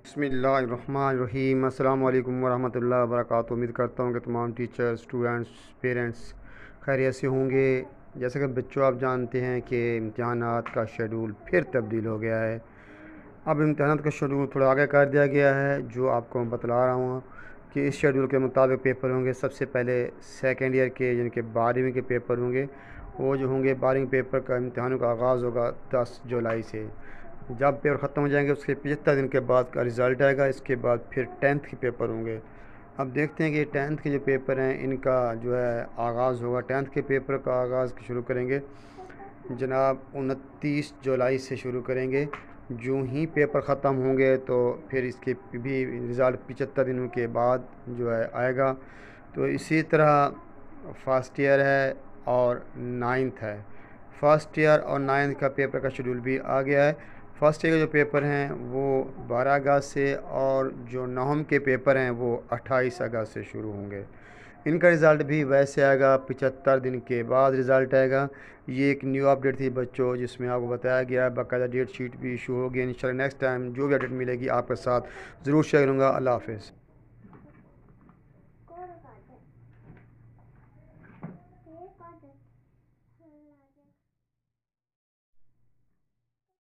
बिस्मिल्लाहिर्रहमानिर्रहीम। अस्सलाम वालेकुम वरहमतुल्लाहि वबरकातुहू। उम्मीद करता हूँ कि तमाम टीचर्स, स्टूडेंट्स, पेरेंट्स खैरियत से होंगे। जैसे कि बच्चों, आप जानते हैं कि इम्तहानात का शेड्यूल फिर तब्दील हो गया है। अब इम्तहानात का शेड्यूल थोड़ा आगे कर दिया गया है, जो आपको मैं बतला रहा हूँ कि इस शेड्यूल के मुताबिक पेपर होंगे। सबसे पहले सेकेंड ईयर के यानी कि 12वीं के पेपर होंगे। वो जो होंगे 12वीं पेपर का इम्तहानों का आगाज़ होगा 10 जुलाई से। जब पेपर ख़त्म हो जाएंगे उसके 75 दिन के बाद का रिज़ल्ट आएगा। इसके बाद फिर 10th के पेपर होंगे। अब देखते हैं कि 10th के जो पेपर हैं इनका जो है आगाज़ होगा। 10th के पेपर का आगाज़ शुरू करेंगे जनाब 29 जुलाई से शुरू करेंगे। जो ही पेपर ख़त्म होंगे तो फिर इसके भी रिज़ल्ट 75 दिनों के बाद जो है आएगा। तो इसी तरह फर्स्ट ईयर है और 9th है। फर्स्ट ईयर और 9th का पेपर का शेड्यूल भी आ गया है। फर्स्ट ईयर के जो पेपर हैं वो 12 अगस्त से और जो नवम के पेपर हैं वो 28 अगस्त से शुरू होंगे। इनका रिज़ल्ट भी वैसे आएगा, 75 दिन के बाद रिज़ल्ट आएगा। ये एक न्यू अपडेट थी बच्चों, जिसमें आपको बताया गया, बाकायदा डेट शीट भी इशू होगी। इंशाल्लाह नेक्स्ट टाइम जो भी अपडेट मिलेगी आपके साथ ज़रूर शेयर करूँगा। अल्लाह हाफ़िज़।